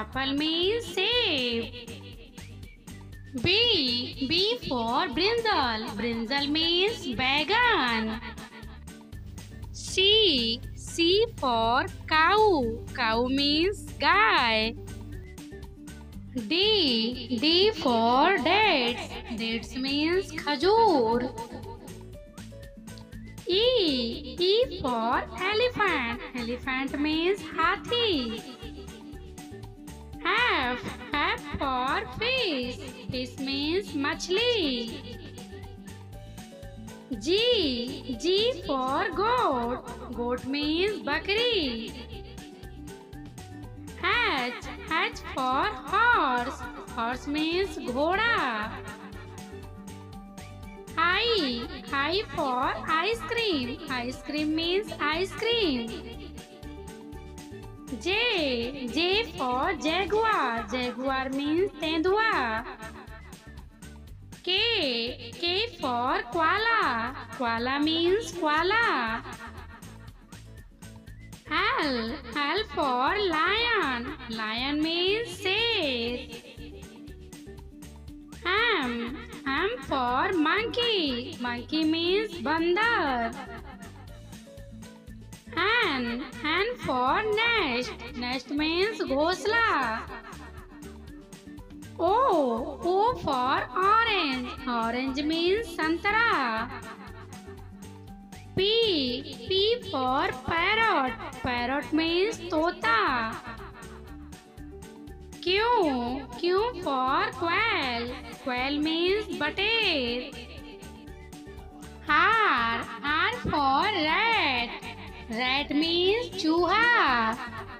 Apple means save. B for brinjal. Brinjal means bagan. C for cow. Cow means guy. D for dates. Dates means khajur. E for elephant. Elephant means hathi. F for fish. Fish means machli. G for goat. Goat means bakri. H for horse. Horse means ghoda. I for ice cream. Ice cream means ice cream. J for jaguar. Jaguar means tendua. K for koala. Koala means koala. L for lion. Lion means sher. M for monkey. Monkey means bandar. N for nest. Nest means ghosla. O for orange. Orange means santara. P for parrot. Parrot means tota. Q for quail. Quail means bater. R for rat. Rat means chooha.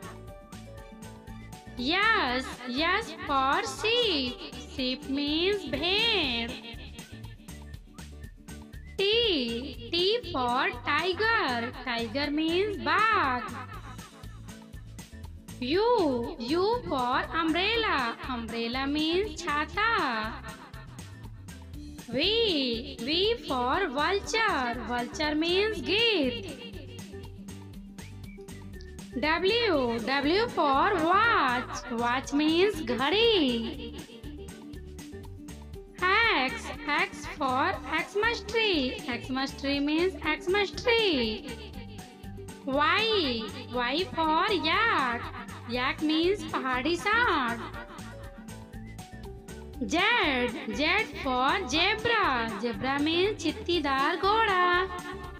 Yes for sheep. Sheep means bhed. T for tiger. Tiger means bagh. U for umbrella. Umbrella means chhata. V for vulture. Vulture means git. W for watch. Watch means ghadi. X for Xmas tree. Xmas tree means Xmas tree. Y for yak. Yak means pahadi saag. Z for zebra. Zebra means chittidar ghoda.